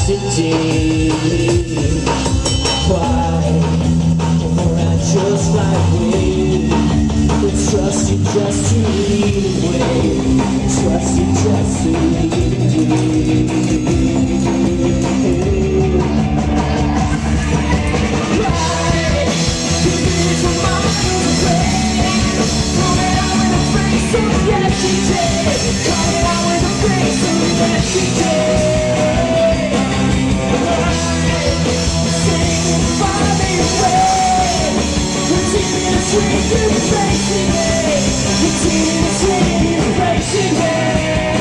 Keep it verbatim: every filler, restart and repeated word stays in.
yesterday. Why? Or I just like way. Trust you just to lead away. Trust you just to lead away. Right, this is my mind away. Coming out with a face of yesterday. Coming out with a face of yesterday. Right, saying far away. Continuously you're facing it. Continuously you're facing it.